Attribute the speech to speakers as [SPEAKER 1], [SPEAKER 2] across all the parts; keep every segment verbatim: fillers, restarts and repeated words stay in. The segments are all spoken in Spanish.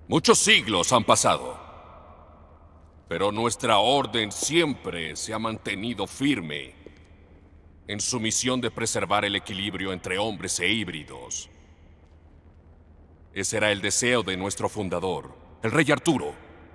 [SPEAKER 1] Muchos siglos han pasado, pero nuestra orden siempre se ha mantenido firme en su misión de preservar el equilibrio entre hombres e híbridos. Ese era el deseo de nuestro fundador, el Rey Arturo.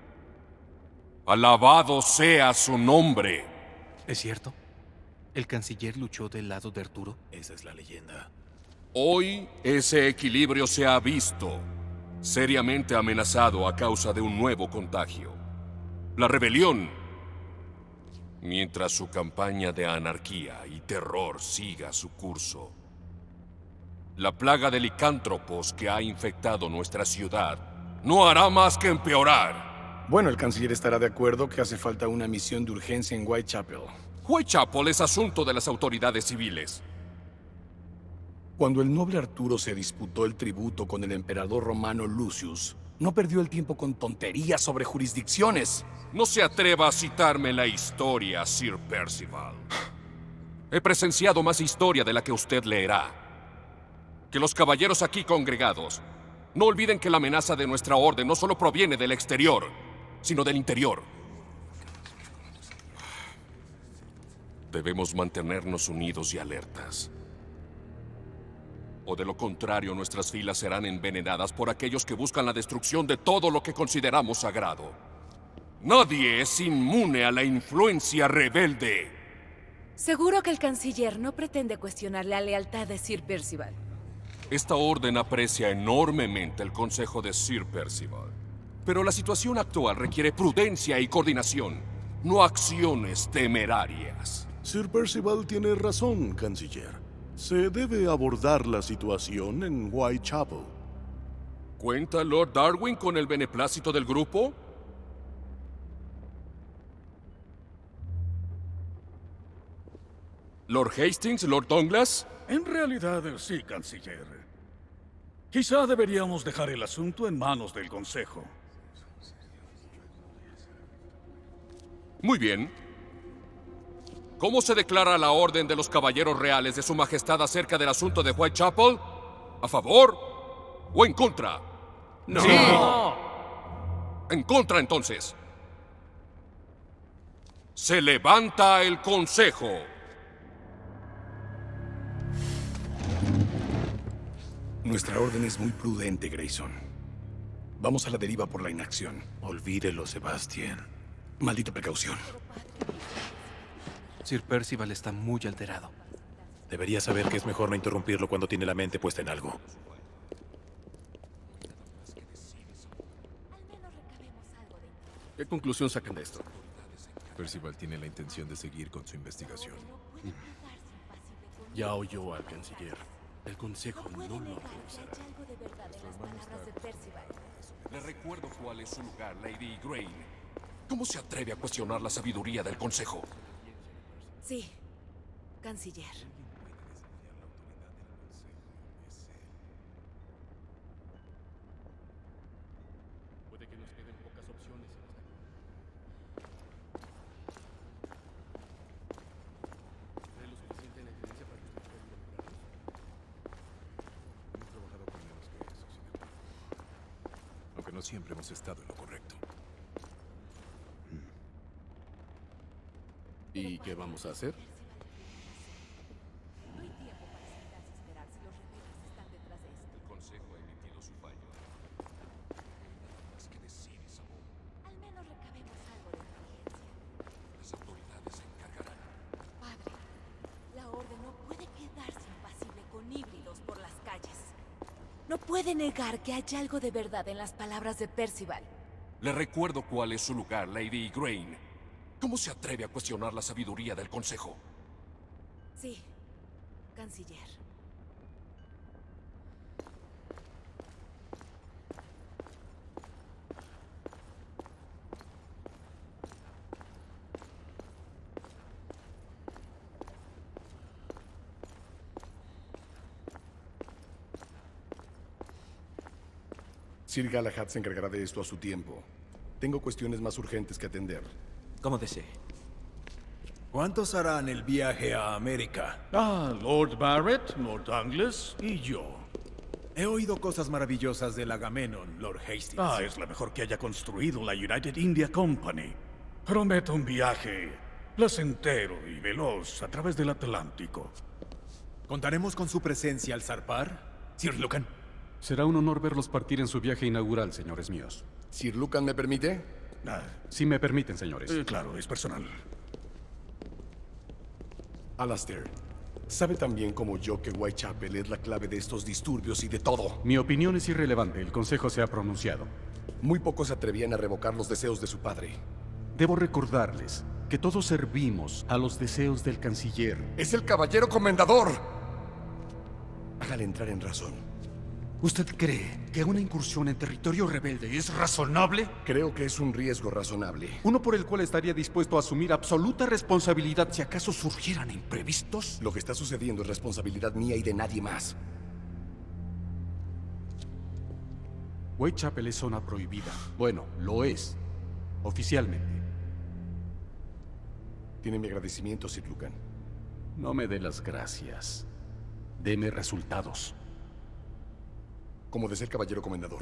[SPEAKER 1] Alabado sea su nombre.
[SPEAKER 2] ¿Es cierto? ¿El canciller luchó del lado de Arturo?
[SPEAKER 3] Esa es la leyenda.
[SPEAKER 1] Hoy ese equilibrio se ha visto seriamente amenazado a causa de un nuevo contagio. La rebelión. Mientras su campaña de anarquía y terror siga su curso. La plaga de licántropos que ha infectado nuestra ciudad no hará más que empeorar.
[SPEAKER 4] Bueno, el canciller estará de acuerdo que hace falta una misión de urgencia en Whitechapel.
[SPEAKER 1] Whitechapel es asunto de las autoridades civiles.
[SPEAKER 4] Cuando el noble Arturo se disputó el tributo con el emperador romano Lucius, no perdió el tiempo con tonterías sobre jurisdicciones.
[SPEAKER 1] No se atreva a citarme la historia, Sir Percival. He presenciado más historia de la que usted leerá. Que los caballeros aquí congregados no olviden que la amenaza de nuestra orden no solo proviene del exterior, sino del interior. Debemos mantenernos unidos y alertas. O de lo contrario, nuestras filas serán envenenadas por aquellos que buscan la destrucción de todo lo que consideramos sagrado. Nadie es inmune a la influencia rebelde.
[SPEAKER 5] Seguro que el canciller no pretende cuestionar la lealtad de Sir Percival.
[SPEAKER 1] Esta orden aprecia enormemente el consejo de Sir Percival. Pero la situación actual requiere prudencia y coordinación, no acciones temerarias.
[SPEAKER 3] Sir Percival tiene razón, canciller. Se debe abordar la situación en Whitechapel.
[SPEAKER 1] ¿Cuenta Lord Darwin con el beneplácito del grupo? ¿Lord Hastings, Lord Douglas?
[SPEAKER 6] En realidad, sí, canciller. Quizá deberíamos dejar el asunto en manos del Consejo.
[SPEAKER 1] Muy bien. ¿Cómo se declara la orden de los caballeros reales de su majestad acerca del asunto de Whitechapel? ¿A favor o en contra?
[SPEAKER 2] ¡No!
[SPEAKER 1] ¡Sí! En contra, entonces. Se levanta el consejo.
[SPEAKER 4] Nuestra orden es muy prudente, Grayson. Vamos a la deriva por la inacción.
[SPEAKER 3] Olvídelo, Sebastián.
[SPEAKER 4] Maldita precaución.
[SPEAKER 2] Sir Percival está muy alterado.
[SPEAKER 3] Debería saber que es mejor no interrumpirlo cuando tiene la mente puesta en algo.
[SPEAKER 7] ¿Qué conclusión sacan de esto?
[SPEAKER 8] Percival tiene la intención de seguir con su investigación.
[SPEAKER 7] Ya oyó al canciller. El consejo no lo autorizará.
[SPEAKER 1] Le recuerdo cuál es su lugar, Lady Grain. ¿Cómo se atreve a cuestionar la sabiduría del consejo?
[SPEAKER 5] Sí, canciller.
[SPEAKER 7] Puede que nos queden pocas opciones en esta. ¿Cree lo suficiente en la evidencia para justificar involucrarnos?
[SPEAKER 8] Hemos trabajado con menos que eso, sin embargo. Aunque no siempre hemos estado en lo correcto.
[SPEAKER 7] ¿Y qué vamos a hacer?
[SPEAKER 5] No hay tiempo para sentarse a esperar si los rebeldes están detrás de esto.
[SPEAKER 1] El consejo ha emitido su fallo. Más que decir, Isabel.
[SPEAKER 5] Al menos recabemos algo de inteligencia.
[SPEAKER 1] Las autoridades se encargarán.
[SPEAKER 5] Padre, la orden no puede quedarse impasible con híbridos por las calles. No puede negar que hay algo de verdad en las palabras de Percival.
[SPEAKER 1] Le recuerdo cuál es su lugar, Lady Grain. ¿Cómo se atreve a cuestionar la sabiduría del consejo?
[SPEAKER 5] Sí, canciller.
[SPEAKER 4] Sir Galahad se encargará de esto a su tiempo. Tengo cuestiones más urgentes que atender.
[SPEAKER 2] Como desee.
[SPEAKER 9] ¿Cuántos harán el viaje a América?
[SPEAKER 6] Ah, Lord Barrett, Lord Douglas y yo.
[SPEAKER 9] He oído cosas maravillosas del Agamenón, Lord Hastings.
[SPEAKER 6] Ah, es la mejor que haya construido la United India Company. Prometo un viaje placentero y veloz a través del Atlántico.
[SPEAKER 9] ¿Contaremos con su presencia al zarpar, Sir Lucan?
[SPEAKER 8] Será un honor verlos partir en su viaje inaugural, señores míos.
[SPEAKER 4] ¿Sir Lucan me permite?
[SPEAKER 6] Ah,
[SPEAKER 8] Si me permiten, señores.
[SPEAKER 6] eh, claro, es personal.
[SPEAKER 4] Alastair, sabe tan bien como yo que Whitechapel es la clave de estos disturbios y de todo.
[SPEAKER 8] Mi opinión es irrelevante. El Consejo se ha pronunciado.
[SPEAKER 4] Muy pocos se atrevían a revocar los deseos de su padre.
[SPEAKER 8] Debo recordarles que todos servimos a los deseos del canciller.
[SPEAKER 4] ¡Es el caballero comendador! Hágale entrar en razón.
[SPEAKER 2] ¿Usted cree que una incursión en territorio rebelde es razonable?
[SPEAKER 4] Creo que es un riesgo razonable.
[SPEAKER 8] Uno por el cual estaría dispuesto a asumir absoluta responsabilidad si acaso surgieran imprevistos.
[SPEAKER 4] Lo que está sucediendo es responsabilidad mía y de nadie más.
[SPEAKER 8] Whitechapel es zona prohibida. Bueno, lo es. Oficialmente.
[SPEAKER 4] Tiene mi agradecimiento, Sir Lucan.
[SPEAKER 8] No me dé las gracias. Deme resultados.
[SPEAKER 4] Como de ser caballero comendador.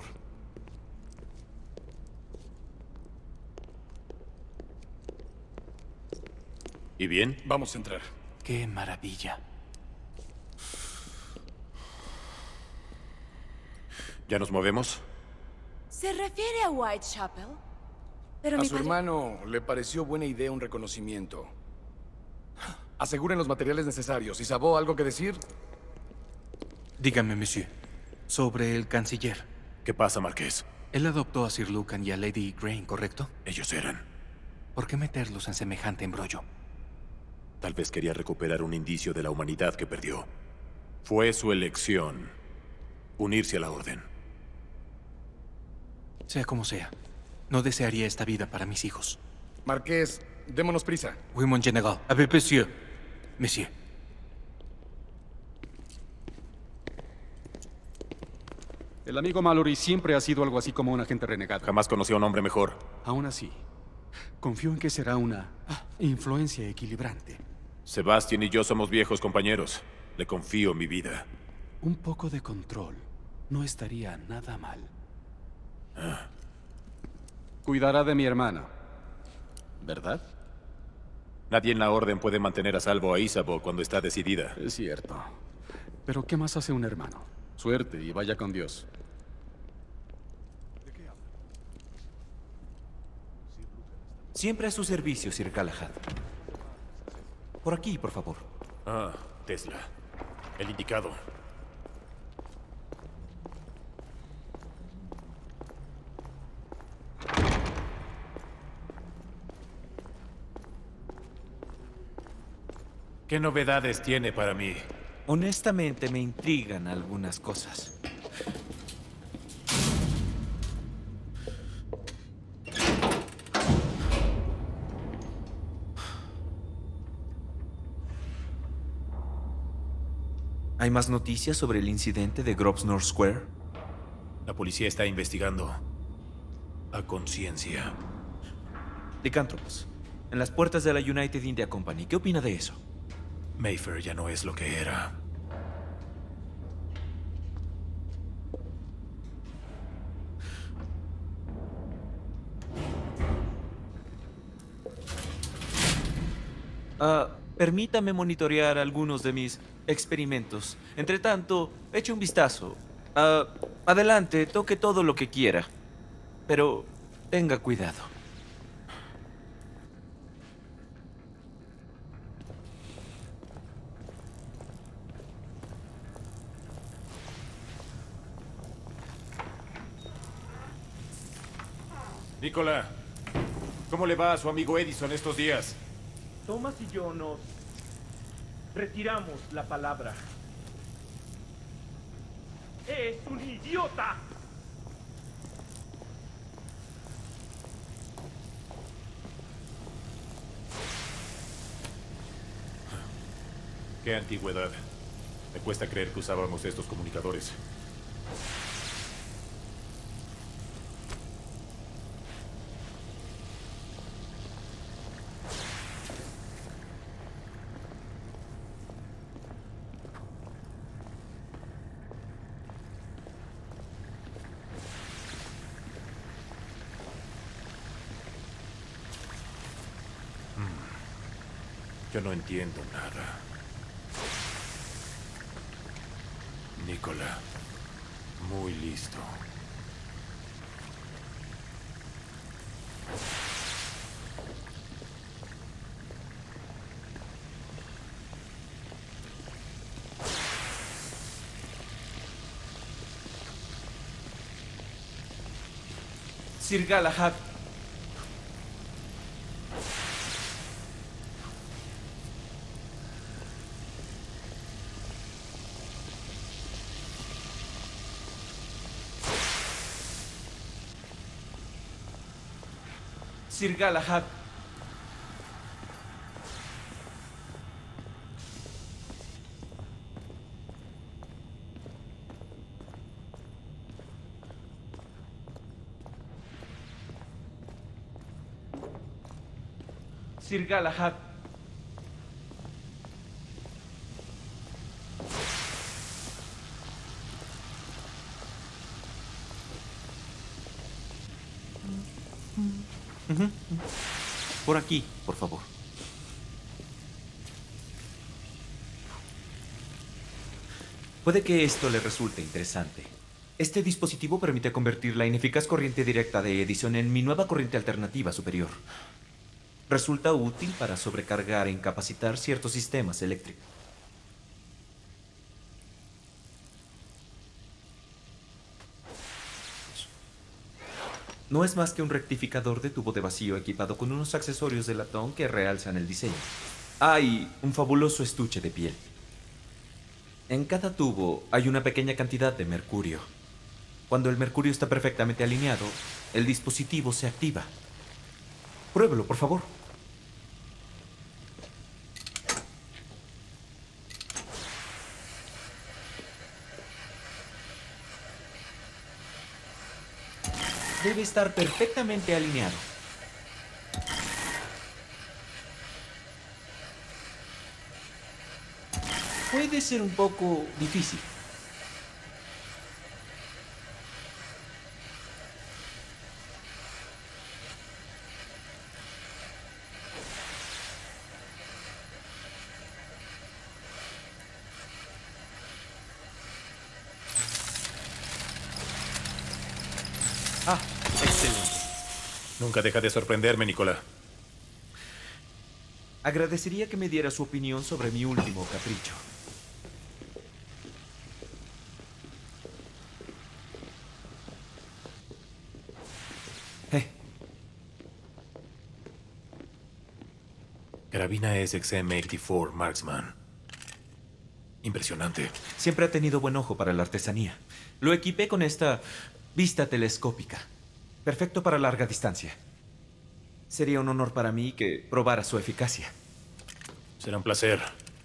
[SPEAKER 10] ¿Y bien?
[SPEAKER 4] Vamos a entrar.
[SPEAKER 2] ¡Qué maravilla!
[SPEAKER 10] ¿Ya nos movemos?
[SPEAKER 5] ¿Se refiere a Whitechapel? Pero
[SPEAKER 4] A
[SPEAKER 5] mi
[SPEAKER 4] su
[SPEAKER 5] padre-
[SPEAKER 4] hermano le pareció buena idea un reconocimiento. Aseguren los materiales necesarios. ¿Y Sabó algo que decir?
[SPEAKER 2] Dígame, monsieur, sobre el canciller.
[SPEAKER 10] ¿Qué pasa, Marqués?
[SPEAKER 2] Él adoptó a Sir Lucan y a Lady Crane, ¿correcto?
[SPEAKER 10] Ellos eran.
[SPEAKER 2] ¿Por qué meterlos en semejante embrollo?
[SPEAKER 10] Tal vez quería recuperar un indicio de la humanidad que perdió. Fue su elección. Unirse a la Orden.
[SPEAKER 2] Sea como sea, no desearía esta vida para mis hijos.
[SPEAKER 4] Marqués, démonos prisa.
[SPEAKER 2] Oui, mon général. Avec monsieur. Monsieur.
[SPEAKER 8] El amigo Mallory siempre ha sido algo así como un agente renegado.
[SPEAKER 10] Jamás conocí a un hombre mejor.
[SPEAKER 8] Aún así, confío en que será una ah, influencia equilibrante.
[SPEAKER 10] Sebastián y yo somos viejos compañeros. Le confío mi vida.
[SPEAKER 8] Un poco de control no estaría nada mal. Cuidará de mi hermana, ¿verdad?
[SPEAKER 10] Nadie en la Orden puede mantener a salvo a Isabeau cuando está decidida.
[SPEAKER 8] Es cierto. Pero ¿qué más hace un hermano? Suerte y vaya con Dios.
[SPEAKER 11] Siempre a su servicio, Sir Galahad. Por aquí, por favor.
[SPEAKER 10] Ah, Tesla. El indicado. ¿Qué novedades tiene para mí?
[SPEAKER 11] Honestamente, me intrigan algunas cosas. ¿Hay más noticias sobre el incidente de Grosvenor Square?
[SPEAKER 10] La policía está investigando. A conciencia.
[SPEAKER 11] Licántropos, en las puertas de la United India Company. ¿Qué opina de eso?
[SPEAKER 10] Mayfair ya no es lo que era.
[SPEAKER 11] Ah, permítame monitorear algunos de mis experimentos. Entre tanto, eche un vistazo. Ah, adelante, toque todo lo que quiera. Pero tenga cuidado.
[SPEAKER 10] Nicola, ¿cómo le va a su amigo Edison estos días?
[SPEAKER 12] Thomas y yo nos retiramos la palabra. ¡Es un idiota!
[SPEAKER 10] Qué antigüedad. Me cuesta creer que usábamos estos comunicadores. Yo no entiendo nada. Nicola, muy listo.
[SPEAKER 11] Sir Galahad. Sir Galahad. Sir Galahad. Ujú. Por aquí, por favor. Puede que esto le resulte interesante. Este dispositivo permite convertir la ineficaz corriente directa de Edison en mi nueva corriente alternativa superior. Resulta útil para sobrecargar e incapacitar ciertos sistemas eléctricos. No es más que un rectificador de tubo de vacío equipado con unos accesorios de latón que realzan el diseño. Hay un fabuloso estuche de piel. En cada tubo hay una pequeña cantidad de mercurio. Cuando el mercurio está perfectamente alineado, el dispositivo se activa. Pruébelo, por favor. Debe estar perfectamente alineado. Puede ser un poco difícil. Ah, excelente.
[SPEAKER 10] Nunca deja de sorprenderme, Nicola.
[SPEAKER 11] Agradecería que me diera su opinión sobre mi último capricho. Eh.
[SPEAKER 10] Carabina S X M ochenta y cuatro Marksman. Impresionante.
[SPEAKER 11] Siempre ha tenido buen ojo para la artesanía. Lo equipé con esta vista telescópica. Perfecto para larga distancia. Sería un honor para mí que probara su eficacia.
[SPEAKER 10] Será un placer.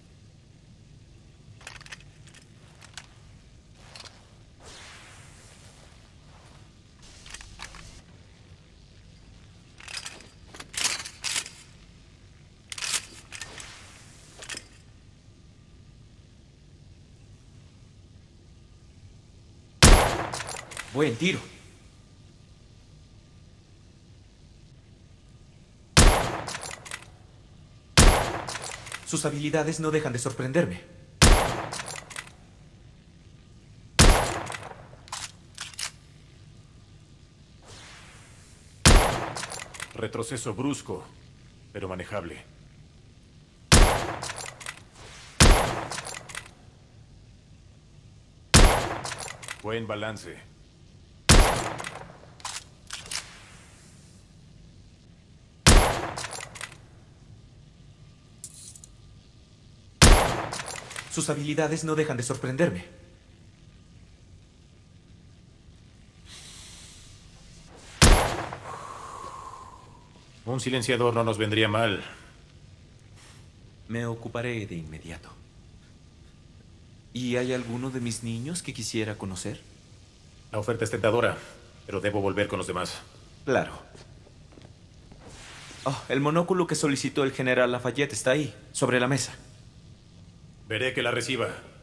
[SPEAKER 11] Buen tiro. Sus habilidades no dejan de sorprenderme.
[SPEAKER 10] Retroceso brusco, pero manejable. Buen balance.
[SPEAKER 11] Sus habilidades no dejan de sorprenderme.
[SPEAKER 10] Un silenciador no nos vendría mal.
[SPEAKER 11] Me ocuparé de inmediato. ¿Y hay alguno de mis niños que quisiera conocer?
[SPEAKER 10] La oferta es tentadora, pero debo volver con los demás.
[SPEAKER 11] Claro. Oh, el monóculo que solicitó el general Lafayette está ahí, sobre la mesa.
[SPEAKER 10] Veré que la reciba.